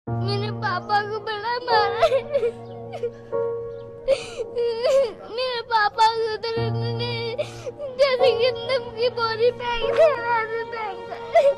मेरे पापा को बड़ा मारा है। मेरे पापा को उधर उन्होंने जैसे कि नम की बोरी फेंक दी, वैसे फेंका।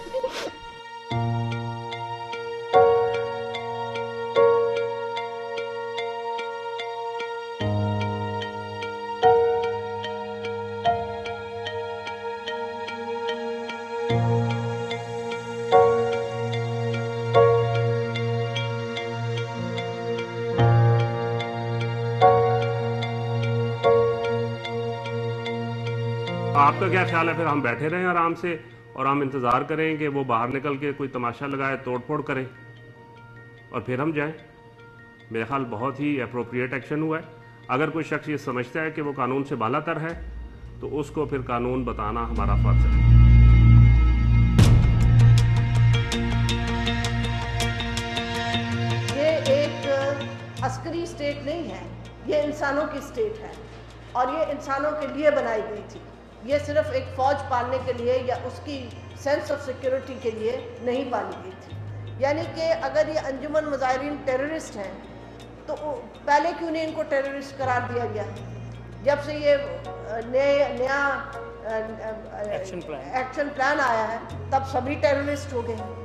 आपका क्या ख्याल है, फिर हम बैठे रहें आराम से और हम इंतज़ार करें कि वो बाहर निकल के कोई तमाशा लगाए, तोड़ फोड़ करें और फिर हम जाएं? मेरा ख्याल बहुत ही अप्रोप्रिएट एक्शन हुआ है। अगर कोई शख्स ये समझता है कि वो कानून से बालातर है तो उसको फिर कानून बताना हमारा फर्ज है। ये एक अस्करी स्टेट नहीं है, ये इंसानों की स्टेट है और ये इंसानों के लिए बनाई गई थी। ये सिर्फ एक फ़ौज पालने के लिए या उसकी सेंस ऑफ सिक्योरिटी के लिए नहीं पाली गई थी। यानी कि अगर ये अंजुमन मुजाहिरीन टेररिस्ट हैं तो पहले क्यों नहीं इनको टेररिस्ट करार दिया गया? जब से ये नया एक्शन प्लान आया है तब सभी टेररिस्ट हो गए।